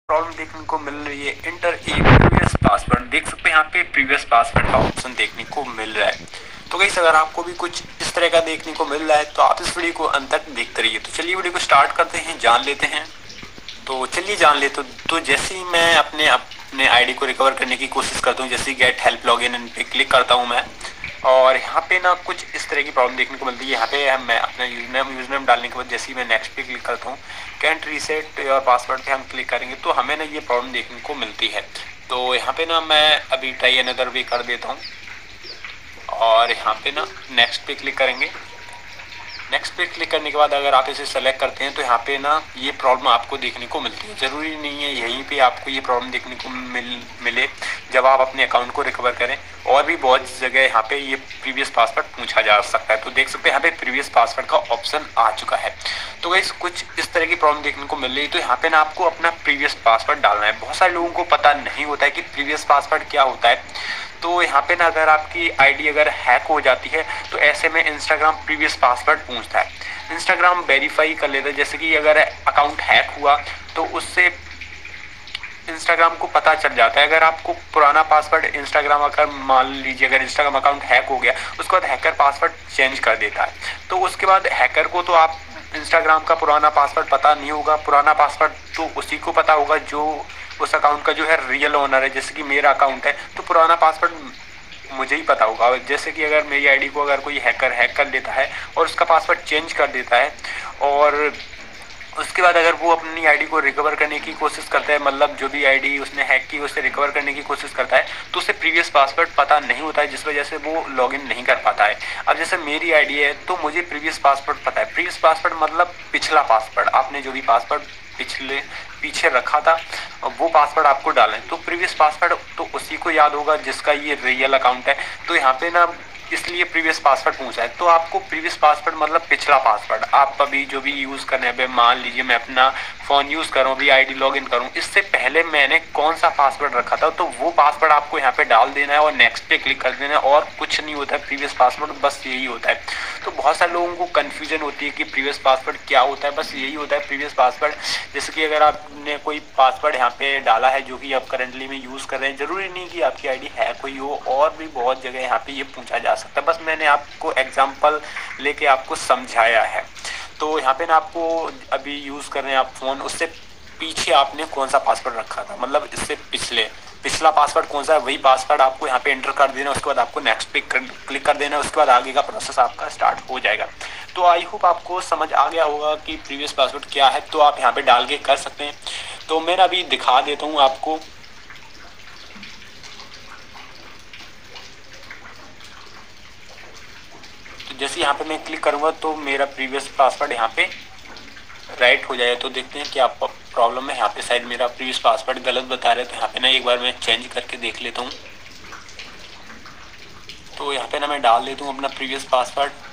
Problem देखने को मिल रही है, इंटर ए प्रीवियस पासवर्ड। देख सकते हैं यहाँ पे प्रीवियस पासवर्ड का ऑप्शन देखने को मिल रहा है। तो गाइस अगर आपको भी कुछ इस तरह का देखने को मिल रहा है तो आप इस वीडियो को अंत तक देखते रहिए। तो चलिए वीडियो को स्टार्ट करते हैं, जान लेते हैं। तो चलिए जान ले। तो जैसे ही मैं अपने आईडी को रिकवर करने की कोशिश करता हूँ, जैसे गेट हेल्प लॉगिन पे क्लिक करता हूँ मैं, और यहाँ पे ना कुछ इस तरह की प्रॉब्लम देखने को मिलती है। यहाँ पे मैं अपना यूजर नेम डालने के बाद जैसे ही मैं नेक्स्ट पे क्लिक करता हूँ, कैंट रीसेट योर पासवर्ड पे हम क्लिक करेंगे तो हमें ना ये प्रॉब्लम देखने को मिलती है। तो यहाँ पे ना मैं अभी ट्राई अनदर वे कर देता हूँ और यहाँ पे ना नेक्स्ट पे क्लिक करेंगे। नेक्स्ट पे क्लिक करने के बाद अगर आप इसे सेलेक्ट करते हैं तो यहाँ पे ना ये प्रॉब्लम आपको देखने को मिलती है। ज़रूरी नहीं है यहीं पे आपको ये प्रॉब्लम देखने को मिले जब आप अपने अकाउंट को रिकवर करें, और भी बहुत जगह यहाँ पे ये प्रीवियस पासवर्ड पूछा जा सकता है। तो देख सकते हैं यहाँ पे प्रीवियस पासवर्ड का ऑप्शन आ चुका है। तो गाइस कुछ इस तरह की प्रॉब्लम देखने को मिल रही है। तो यहाँ पे ना आपको अपना प्रीवियस पासवर्ड डालना है। बहुत सारे लोगों को पता नहीं होता है कि प्रीवियस पासवर्ड क्या होता है। तो यहाँ पे ना अगर आपकी आईडी अगर हैक हो जाती है तो ऐसे में इंस्टाग्राम प्रीवियस पासवर्ड पूछता है। इंस्टाग्राम वेरीफाई कर लेता है, जैसे कि अगर अकाउंट हैक हुआ तो उससे इंस्टाग्राम को पता चल जाता है। अगर आपको पुराना पासवर्ड इंस्टाग्राम अगर मान लीजिए अगर इंस्टाग्राम अकाउंट हैक हो गया, उसके बाद हैकर पासवर्ड चेंज कर देता है, तो उसके बाद हैकर को तो आप इंस्टाग्राम का पुराना पासवर्ड पता नहीं होगा। पुराना पासवर्ड तो उसी को पता होगा जो उस अकाउंट का जो है रियल ओनर है। जैसे कि मेरा अकाउंट है तो पुराना पासवर्ड मुझे ही पता होगा। जैसे कि अगर मेरी आईडी को अगर कोई हैकर हैक कर लेता है और उसका पासवर्ड चेंज कर देता है, और उसके बाद अगर वो अपनी आईडी को रिकवर करने की कोशिश करता है, मतलब जो भी आईडी उसने हैक की उसे रिकवर करने की कोशिश करता है, तो उसे प्रीवियस पासवर्ड पता नहीं होता है, जिस वजह से वो लॉगिन नहीं कर पाता है। अब जैसे मेरी आईडी है तो मुझे प्रीवियस पासवर्ड पता है। प्रीवियस पासवर्ड मतलब पिछला पासवर्ड, आपने जो भी पासवर्ड पीछे रखा था वो पासवर्ड आपको डालना है। तो प्रीवियस पासवर्ड तो उसी को याद होगा जिसका ये रियल अकाउंट है। तो यहाँ पे ना इसलिए प्रीवियस पासवर्ड पूछा है। तो आपको प्रीवियस पासवर्ड मतलब पिछला पासवर्ड, आप अभी जो भी यूज़ कर रहे हैं, मान लीजिए मैं अपना फ़ोन यूज़ करूँ, अभी आईडी लॉगिन करूँ, इससे पहले मैंने कौन सा पासवर्ड रखा था, तो वो पासवर्ड आपको यहाँ पे डाल देना है और नेक्स्ट पे क्लिक कर देना है। और कुछ नहीं होता है प्रीवियस पासवर्ड, बस यही होता है। तो बहुत सारे लोगों को कन्फ्यूजन होती है कि प्रीवियस पासवर्ड क्या होता है। बस यही होता है प्रीवियस पासवर्ड। जैसे कि अगर आपने कोई पासवर्ड यहाँ पे डाला है जो कि आप करंटली में यूज़ कर रहे हैं, ज़रूरी नहीं कि आपकी आईडी हैक हुई हो, और भी बहुत जगह यहाँ पे ये पूछा जा सकता है। बस मैंने आपको एग्जांपल लेके आपको समझाया है। तो यहाँ पे ना आपको अभी यूज़ कर रहे हैं आप फ़ोन, उससे पीछे आपने कौन सा पासवर्ड रखा था, मतलब इससे पिछला पासवर्ड कौन सा है, वही पासवर्ड आपको यहाँ पे एंटर कर देना। उसके बाद आपको नेक्स्ट पे क्लिक कर देना। उसके बाद आगे का प्रोसेस आपका स्टार्ट हो जाएगा। तो आई होप आपको समझ आ गया होगा कि प्रीवियस पासवर्ड क्या है। तो आप यहाँ पे डाल के कर सकते हैं। तो मैं अभी दिखा देता हूँ आपको। तो जैसे यहाँ पे मैं क्लिक करूँगा तो मेरा प्रीवियस पासवर्ड यहाँ पे राइट हो जाएगा। तो देखते हैं क्या प्रॉब्लम है। यहाँ पे शायद मेरा प्रीवियस पासवर्ड गलत बता रहे, तो यहाँ पे ना एक बार मैं चेंज करके देख लेता हूँ। तो यहाँ पे ना मैं डाल देता हूँ अपना प्रीवियस पासवर्ड।